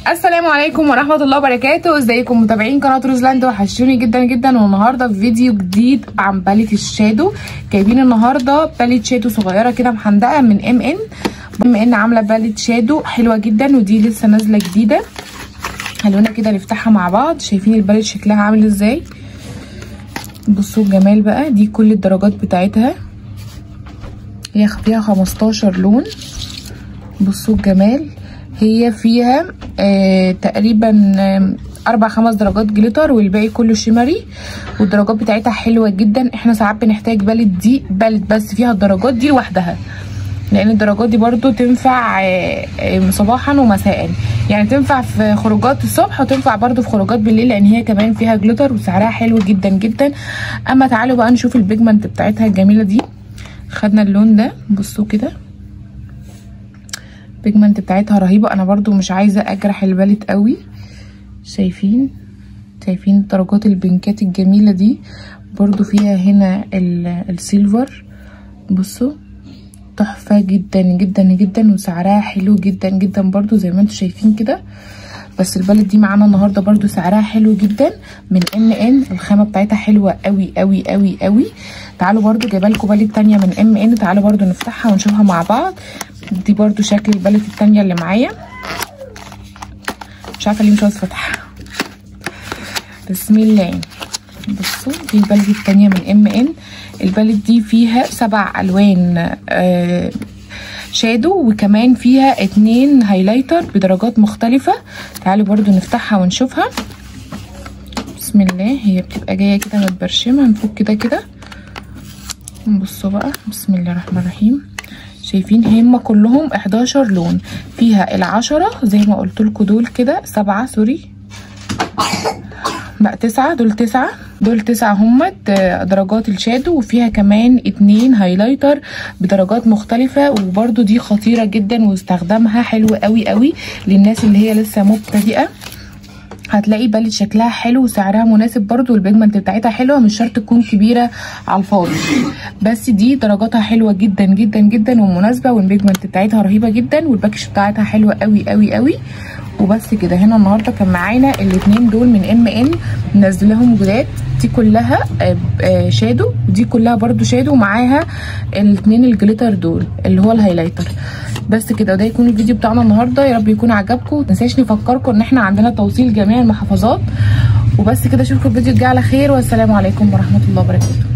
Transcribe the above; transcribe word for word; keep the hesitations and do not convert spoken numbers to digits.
السلام عليكم ورحمه الله وبركاته. ازيكم متابعين قناه روزلاند؟ وحشوني جدا جدا. والنهارده في فيديو جديد عن باليت الشادو. جايبين النهارده باليت شادو صغيره كده محندقه من ام ان. ام ان عامله باليت شادو حلوه جدا، ودي لسه نازله جديده. خلونا كده نفتحها مع بعض. شايفين الباليت شكلها عامل ازاي؟ بصوا الجمال بقى. دي كل الدرجات بتاعتها، هي فيها خمستاشر لون. بصوا الجمال. هي فيها آه تقريبا آه اربع خمس درجات جليتر، والباقي كله شيمري. والدرجات بتاعتها حلوه جدا. احنا ساعات بنحتاج باليت دي باليت بس فيها الدرجات دي لوحدها، لان الدرجات دي برضو تنفع آه آه صباحا ومساء. يعني تنفع في خروجات الصبح وتنفع برضو في خروجات بالليل، لان هي كمان فيها جليتر وسعرها حلو جدا جدا. اما تعالوا بقى نشوف البيجمنت بتاعتها الجميله دي. خدنا اللون ده، بصوا كده البيجمنت بتاعتها رهيبه. انا برضو مش عايزه اجرح الباليت قوي. شايفين شايفين درجات البنكات الجميله دي. برضو فيها هنا السيلفر، بصوا تحفه جدا جدا جدا، وسعرها حلو جدا جدا برضو زي ما انتم شايفين كده. بس الباليت دي معانا النهارده برضو سعرها حلو جدا من ان ان. الخامه بتاعتها حلوه قوي قوي قوي قوي. تعالوا برضو جايبه لكم باليت تانيه من ام ان. تعالوا برضو نفتحها ونشوفها مع بعض. دي برضو شكل الباليت التانيه اللي معايا. مش عارفه ليه مش عايزه افتحها. بسم الله. بصوا دي الباليت التانيه من ام ان. الباليت دي فيها سبع الوان آه شادو، وكمان فيها اتنين هايلايتر بدرجات مختلفه. تعالوا برضو نفتحها ونشوفها. بسم الله. هي بتبقى جايه كده متبرشمه. هنفك كده كده. بصوا بقى. بسم الله الرحمن الرحيم. شايفين هم كلهم احداشر لون. فيها العشرة زي ما قلت لكم، دول كده سبعة سوري بقى تسعة. دول تسعة دول تسعة هم درجات الشادو، وفيها كمان اتنين هايلايتر بدرجات مختلفة. وبرده دي خطيرة جدا، واستخدامها حلو قوي قوي للناس اللي هي لسه مبتدئة. هتلاقي باليت شكلها حلو وسعرها مناسب برضو، والبيجمنت بتاعتها حلوه، مش شرط تكون كبيره على الفاضي. بس دي درجاتها حلوه جدا جدا جدا ومناسبه، والبيجمنت بتاعتها رهيبه جدا، والباكج بتاعتها حلوه قوي قوي قوي. وبس كده. هنا النهارده كان معانا الاثنين دول من ام ان، منزلهم جداد. دي كلها شادو، ودي كلها برضو شادو، ومعاها الاثنين الجليتر دول اللي هو الهايلايتر. بس كده. وده يكون الفيديو بتاعنا النهارده. يا رب يكون عجبكم. متنساش نفكركم ان احنا عندنا توصيل جميع المحافظات. وبس كده. اشوفكم الفيديو الجاي على خير، والسلام عليكم ورحمه الله وبركاته.